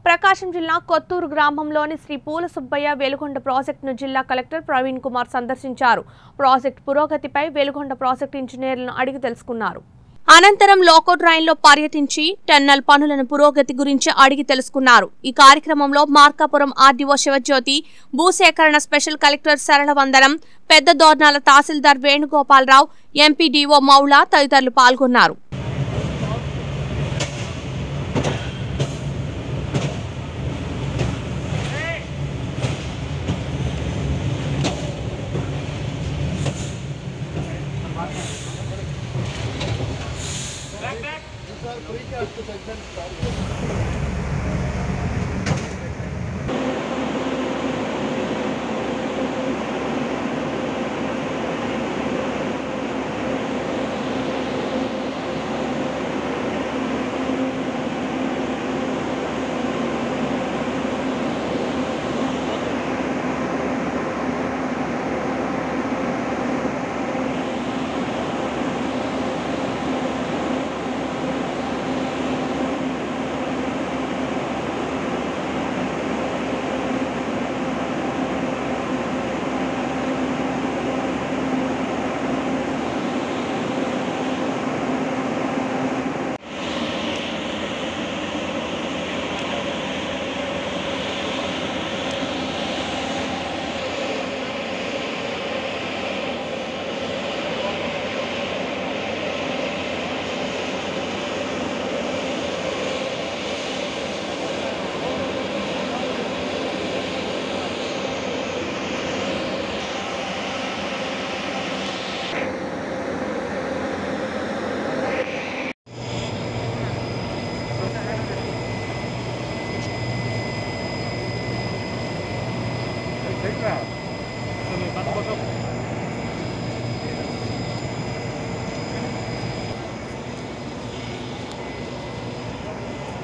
ప్రకాశం జిల్లా కొత్తూరు గ్రామంలోని శ్రీ పూల సుబ్బయ్య వెలుగొండ ప్రాజెక్టును జిల్లా కలెక్టర్ ప్రవీణ్ కుమార్ సందర్శించారు. ప్రాజెక్టు పురోగతిపై వెలుగొండ ప్రాజెక్టు ఇంజనీర్లను అడిగి తెలుసుకున్నారు. అనంతరం లోకో డ్రైన్లో పర్యటించి టన్నల్ పనులను పురోగతి గురించి అడిగి తెలుసుకున్నారు. ఈ కార్యక్రమంలో మార్కాపురం ఆర్డీఓ శివజ్యోతి, భూసేకరణ special collector Saralavandanam, Pedda Dornala tahsildar Venugopalarao, MPDO Moula తదితరులు పాల్గొన్నారు.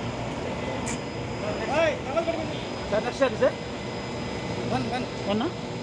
Sir, next sir. One.